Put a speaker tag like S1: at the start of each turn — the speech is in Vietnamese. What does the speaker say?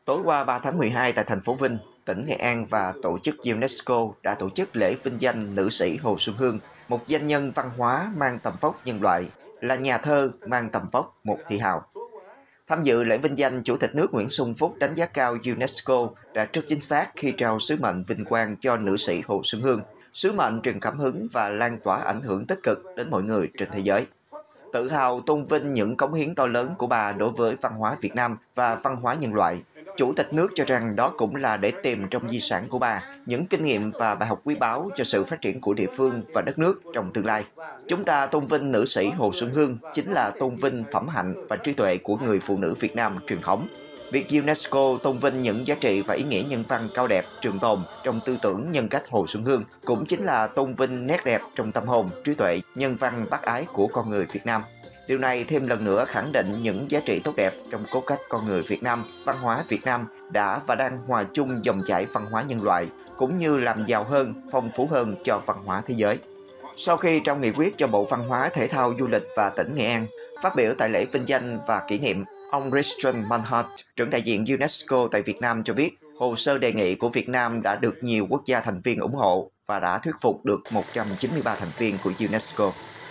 S1: Tối qua 3 tháng 12 tại thành phố Vinh, tỉnh Nghệ An và tổ chức UNESCO đã tổ chức lễ vinh danh nữ sĩ Hồ Xuân Hương, một doanh nhân văn hóa mang tầm vóc nhân loại, là nhà thơ mang tầm vóc một thị hào. Tham dự lễ vinh danh, Chủ tịch nước Nguyễn Xuân Phúc đánh giá cao UNESCO đã rất chính xác khi trao sứ mệnh vinh quang cho nữ sĩ Hồ Xuân Hương, sứ mệnh truyền cảm hứng và lan tỏa ảnh hưởng tích cực đến mọi người trên thế giới. Tự hào tôn vinh những cống hiến to lớn của bà đối với văn hóa Việt Nam và văn hóa nhân loại. Chủ tịch nước cho rằng đó cũng là để tìm trong di sản của bà những kinh nghiệm và bài học quý báu cho sự phát triển của địa phương và đất nước trong tương lai. Chúng ta tôn vinh nữ sĩ Hồ Xuân Hương chính là tôn vinh phẩm hạnh và trí tuệ của người phụ nữ Việt Nam truyền thống. Việc UNESCO tôn vinh những giá trị và ý nghĩa nhân văn cao đẹp, trường tồn trong tư tưởng nhân cách Hồ Xuân Hương cũng chính là tôn vinh nét đẹp trong tâm hồn, trí tuệ, nhân văn bác ái của con người Việt Nam. Điều này thêm lần nữa khẳng định những giá trị tốt đẹp trong cốt cách con người Việt Nam, văn hóa Việt Nam đã và đang hòa chung dòng chảy văn hóa nhân loại, cũng như làm giàu hơn, phong phú hơn cho văn hóa thế giới. Sau khi trao nghị quyết cho Bộ Văn hóa, Thể thao, Du lịch và tỉnh Nghệ An, phát biểu tại lễ vinh danh và kỷ niệm, ông Christian Manhart, trưởng đại diện UNESCO tại Việt Nam cho biết, hồ sơ đề nghị của Việt Nam đã được nhiều quốc gia thành viên ủng hộ và đã thuyết phục được 193 thành viên của UNESCO.